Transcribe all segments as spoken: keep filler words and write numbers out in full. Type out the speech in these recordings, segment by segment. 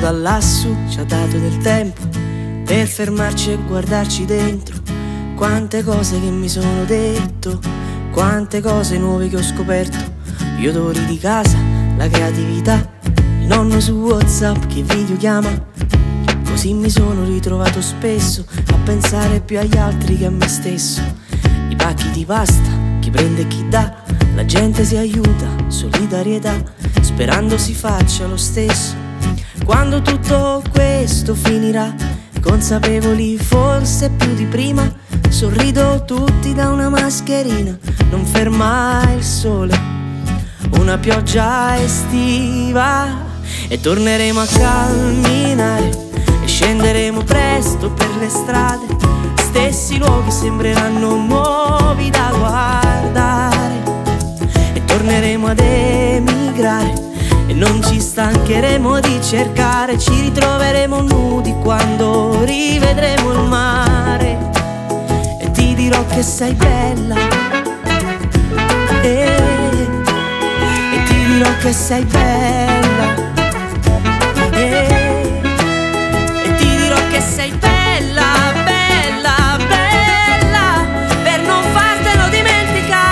da lassù ci ha dato del tempo per fermarci e guardarci dentro. Quante cose che mi sono detto, quante cose nuove che ho scoperto. Gli odori di casa, la creatività, il nonno su WhatsApp che videochiama. Così mi sono ritrovato spesso a pensare più agli altri che a me stesso. I pacchi di pasta, chi prende e chi dà, la gente si aiuta, solidarietà, sperando si faccia lo stesso. Quando tutto questo finirà, consapevoli forse più di prima, sorrido tutti da una mascherina. Non ferma il sole, una pioggia estiva, e torneremo a camminare e scenderemo presto per le strade. Stessi luoghi sembreranno nuovi da guardare, e torneremo ad emigrare e non ci stancheremo di cercare. Ci ritroveremo nudi quando rivedremo il mare, e ti dirò che sei bella, e, e ti dirò che sei bella, e, e ti dirò che sei bella, bella, bella, per non fartelo dimenticare.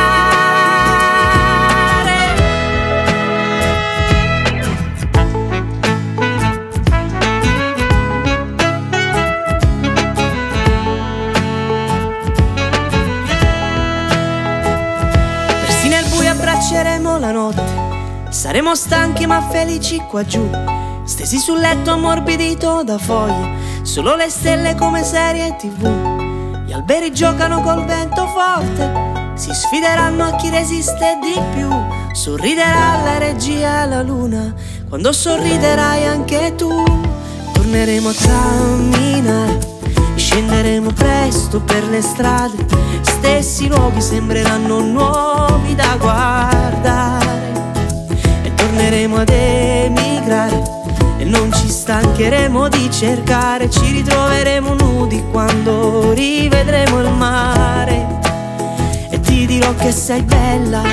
Abbracceremo la notte, saremo stanchi ma felici qua giù, stesi sul letto ammorbidito da foglie, solo le stelle come serie tv. Gli alberi giocano col vento forte, si sfideranno a chi resiste di più. Sorriderà la regia e la luna, quando sorriderai anche tu. Torneremo a camminare, scenderemo presto per le strade. Stessi luoghi sembreranno nuovi da guardare, e torneremo ad emigrare e non ci stancheremo di cercare. Ci ritroveremo nudi quando rivedremo il mare, e ti dirò che sei bella,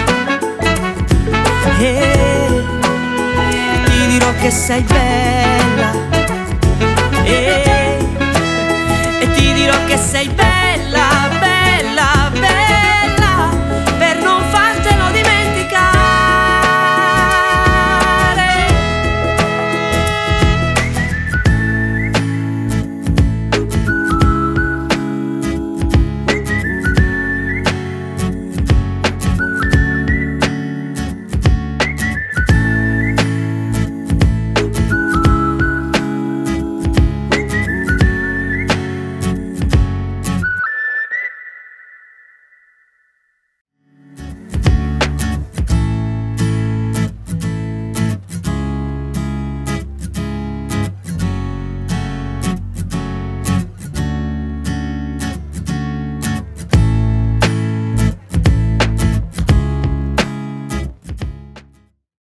e ti dirò che sei bella, e, e ti dirò che sei bella.